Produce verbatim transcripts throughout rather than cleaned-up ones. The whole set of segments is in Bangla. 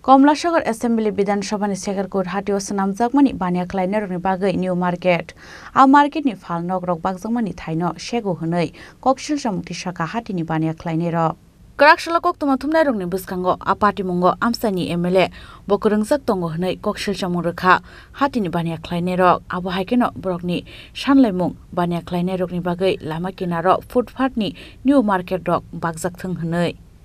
कमलासागर एसेम्बली विधानसभानि सेगारकुट हाटियाव नामजाकमानि बानिया खालायनायनि बागै निउ मार्केट आ मार्केटनि फाल नग रक बागजाकमानि थाइनो शेगो हनै कक्सिल जामुक्ति शाखा हाटिनि बानिया खालायनाय रक कराकशला कक्तमा थुमनाय रंनि बुसखांगो आ पार्टी मुंगो आमसानि एमएलए बकरंजाक दंगो हनै कक्सिल जामुं रोखा हाटिनि बानिया खालायनाय रक आबो हाइकेनो ब्रकनि सानलायमुं बानिया खालायनाय रकनि बागै लामा किनारो फुटपाथनि निउ मार्केट रक बागजाक थों हनै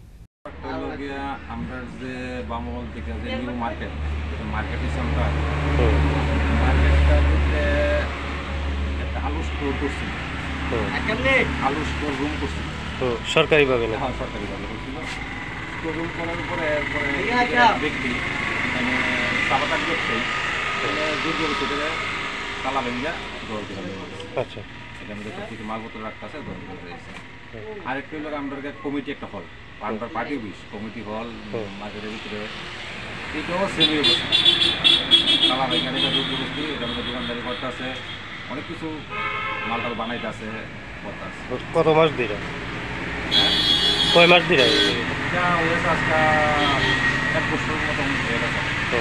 আমরা যে বামল থেকে যে নিউ মার্কেট মার্কেট হিসাবটা মার্কেটটা করতে একটা আলু স্টোর করছিল আলু স্টোর রুম করছিল সরকারিভাবে না হ্যাঁ সরকারিভাবে করছিল স্টোর রুম করার পরে এরপরে ব্যক্তি মানে চাপাতার ব্যবসায়ী দুর্গ সেটা তালা ভেঙ্গা দর করে আচ্ছা এটা আমাদের কিছু মালপত্র রাখতে আছে দর করে রয়েছে আরেকটা হলো আমাদের কমিটি একটা হল পান্ডার পার্টি অফিস কমিটি হল মার্কেটের ভিতরে এটাও সেমি অবস্থা তালা ভেঙ্গানি দুর্গ বস্তি এটা আমাদের দোকানদারি করতে আছে অনেক কিছু মালটাল বানাইতে আছে করতে আছে কত মাস দিরা কয় মাস দিরা এটা হয়েছে আজকে এক বছরের মতো হয়ে গেছে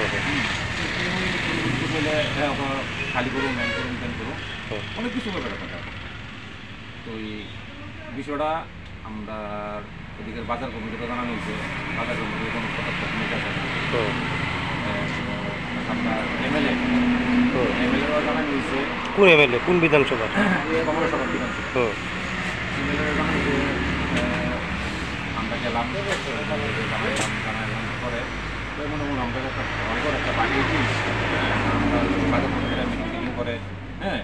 বলে খালি করুন ম্যান করুন ম্যান করুন অনেক কিছু ব্যাপার থাকে তো এই বিষয়টা আমরা এদিকে বাজার কমিটিকে জানানো হয়েছে বাজার কমিটির কোনো পদক্ষেপ নিতে চাই আপনার এমএলএ এমএলএও জানানো হয়েছে কোন এমএলএ কোন বিধানসভা কমলাসাগর বিধানসভা এমএলএ জানানো হয়েছে আমরা গেলাম জানাইলাম জানাইলাম পরে মনে মনে আমরা একটা ভয় করে একটা বাড়ি উঠিস আমরা বাজার কমিটিরা মিটিং করে হ্যাঁ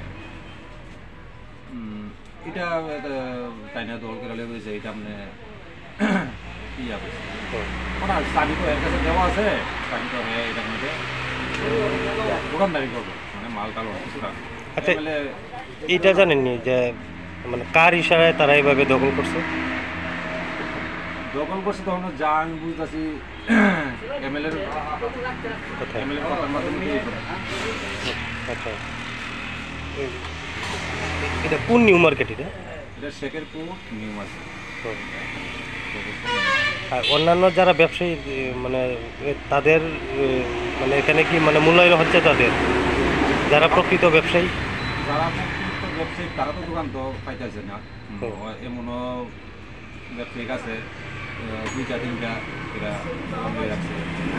এটা তাই না দল করে লেগেছে এটা আপনি কি যাবে ওটা চাবি তো এর কাছে দেওয়া আছে চাবি তো হ্যাঁ এটার মধ্যে দোকানদারি করবো মানে মাল টাল কিছু রাখবো আচ্ছা এইটা জানেননি যে মানে কার ইশারায় তারা এইভাবে দখল করছে দখল করছে তখন যা আমি বুঝতেছি এমএলএর কথা এমএলএর কথার মাধ্যমে আচ্ছা এটা কোন নিউ মার্কেট এটা এটা শেখেরপুর নিউ মার্কেট আর অন্যান্য যারা ব্যবসায়ী মানে তাদের মানে এখানে কি মানে মূল্যায়ন হচ্ছে তাদের যারা প্রকৃত ব্যবসায়ী যারা প্রকৃত ব্যবসায়ী তারা তো দোকান তো পাইতেছে না এমনও ব্যবসায়িক আছে দুইটা তিনটা এরা বন্ধ রাখছে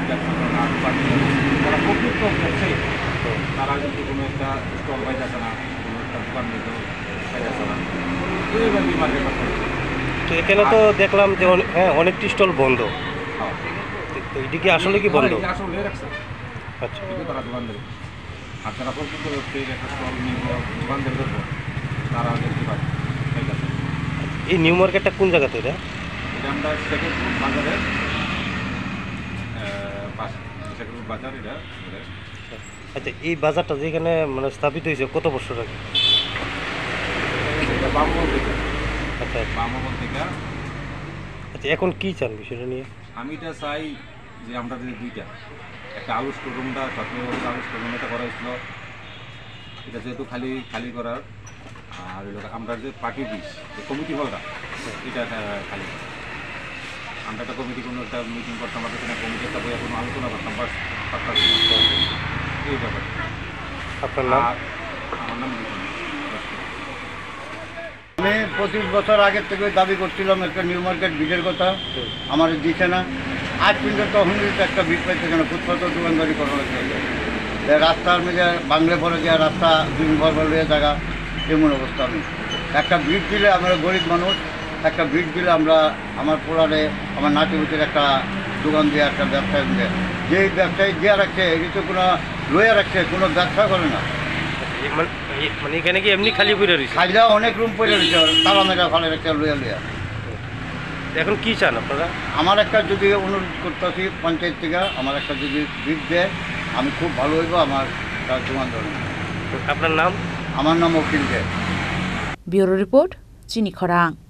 যারা প্রকৃত ব্যবসায়ী তারা কিন্তু কোনো একটা স্টল পাইতেছে না কোনো একটা দোকান দিতে পাইতেছে না এইভাবে মার্কেট তো এখানে তো দেখলাম যে হ্যাঁ অনেকটি স্টল বন্ধ তো এদিকে আসলে কি বন্ধ আসলে রাখছে আচ্ছা কিন্তু তারা দোকান দেবে আর যারা প্রকৃত ব্যবসায়ী একটা স্টল নিয়ে দোকান দেবে তারা দেখতে পাবে পাইতেছে এই নিউ মার্কেটটা কোন জায়গাতে এটা এটা আমরা শেখেরপুর বাজারের পাশে শেখেরপুর বাজার এটা আচ্ছা এই বাজারটা যেখানে মানে স্থাপিত হয়েছে কত বছর আগে এটা বামমহল থেকে আচ্ছা বামমহল থেকে আচ্ছা এখন কি চান বিষয়টা নিয়ে আমি এটা চাই যে আমরা যদি দুইটা একটা আলু স্টোর রুমটা চট্টগ্রাম আলু স্টোর রুম এটা করা হয়েছিল এটা যেহেতু খালি খালি করার আর আমরা যে পার্টি অফিস কমিটি হলটা এটা খালি আমরা একটা কমিটি কোনো একটা মিটিং করতাম আমরা সেখানে কমিটি একটা বইয়া কোনো আলোচনা করতাম বাস পারতাম এই ব্যাপারে আপনার নাম আমার নাম আমি পঁচিশ বছর আগের থেকে দাবি করছিলাম একটা নিউ মার্কেট ভিড়ের কথা আমার দিচ্ছে না আজ পর্যন্ত তখন একটা ভিড় পাইছে কেন ফুটপাথ দোকানদারি করা হয়েছে রাস্তার মধ্যে বাংলা পরে যে রাস্তা দুই ঘর বলে জায়গা এমন অবস্থা আমি একটা ভিড় দিলে আমরা গরিব মানুষ একটা ভিড় দিলে আমরা আমার পোড়ারে আমার নাতি ভিতরে একটা দোকান দিয়ে একটা ব্যবসায়ী দিয়ে যেই ব্যবসায়ী দিয়ে রাখছে এই তো কোনো লইয়া রাখছে কোনো ব্যবসা করে না মানে এখানে কি এমনি খালি পড়ে রয়েছে খাইলা অনেক রুম পড়ে রয়েছে তালা মেঘা ফলে রাখছে লইয়া লইয়া এখন কি চান আপনারা আমার একটা যদি অনুরোধ করতেছি পঞ্চায়েত থেকে আমার একটা যদি ভিড় দেয় আমি খুব ভালো হইব আমার তার দোকান ধরুন আপনার নাম আমার নাম অখিল দে ব্যুরো রিপোর্ট চিনি খরাং।